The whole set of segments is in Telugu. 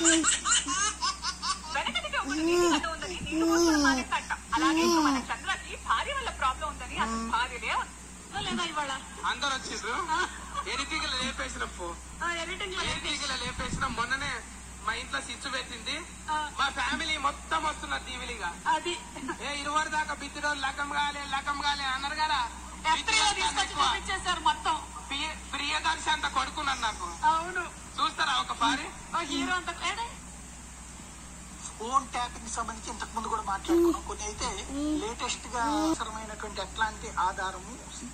వెనకటిగా ఉన్న నీటి ఉందని నీళ్లు పోసిన మానేసంట. అలాగే మన చంద్రకి భార్య వల్ల ప్రాబ్లం ఉందని అసలు భార్యలే లేదా ఇవాళ అందరు వచ్చిండ్రు. ఎరిటికలు లేపేసిన మొన్ననే మా ఇంట్లో సిచ్చు పెట్టింది. మా ఫ్యామిలీ మొత్తం వస్తున్నారు టీవీలుగా. అది 20 దాకా బిత్తిరో లకం కాలే అన్నారు కదా. మొత్తం ప్రియదర్శి అంత కొడుకున్నాను నాకు. అవును చూస్తారా ఒక పారి హీరో అంత. ఫోన్ ట్యాపింగ్ సంబంధించి ఇంతకు ముందు కూడా మాట్లాడుకున్నాం. కొన్ని అయితే లేటెస్ట్ గా అవసరమైనటువంటి ఎట్లాంటి ఆధారము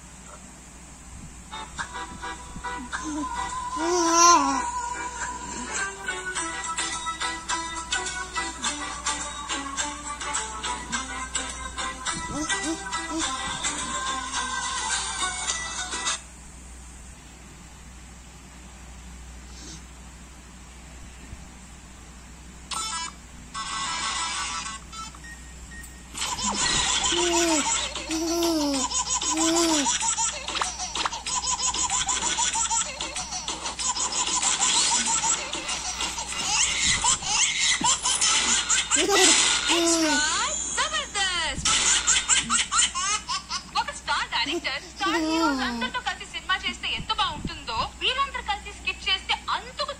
ఒక స్టార్ డైరెక్టర్ స్టార్ హీరోస్ అందరితో కలిసి సినిమా చేస్తే ఎంత బాగుంటుందో వీళ్ళందరూ కలిసి స్కిప్ చేస్తే అంతకు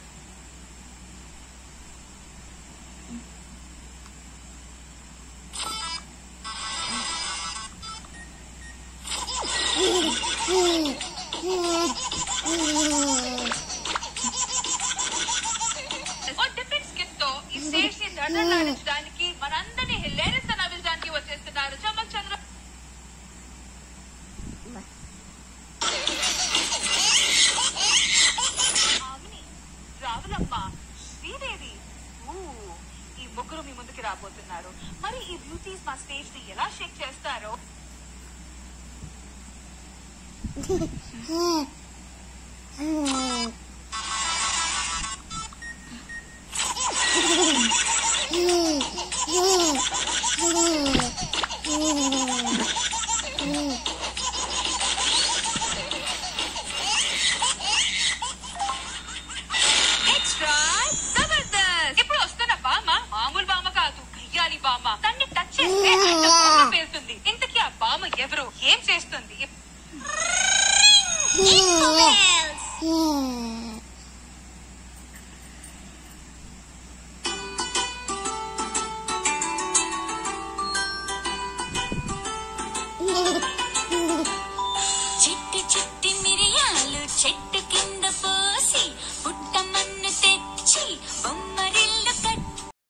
డిఫరెంట్ స్కిప్ తో ఈ స్టేజ్ ని దడలాడించడానికి మనందరినీ హిలేరియస్ గా నవ్వించడానికి వచ్చేస్తున్నారు చమక్ చంద్ర. రావులమ్మ, శ్రీదేవి, ఈ ముగ్గురు మీ ముందుకి రాబోతున్నారు. మరి ఈ బ్యూటీస్ మా స్టేజ్ ని ఎలా షేక్ చేస్తారో ఇప్పుడు వస్తున్న బామ్మ మామూలు బామ్మ కాదు, కయ్యాలి బామ్మ. దాన్ని టచ్ చేస్తే పేరుతుంది. ఇంతకీ ఆ బామ్మ ఎవరు, ఏం చేస్తుంది?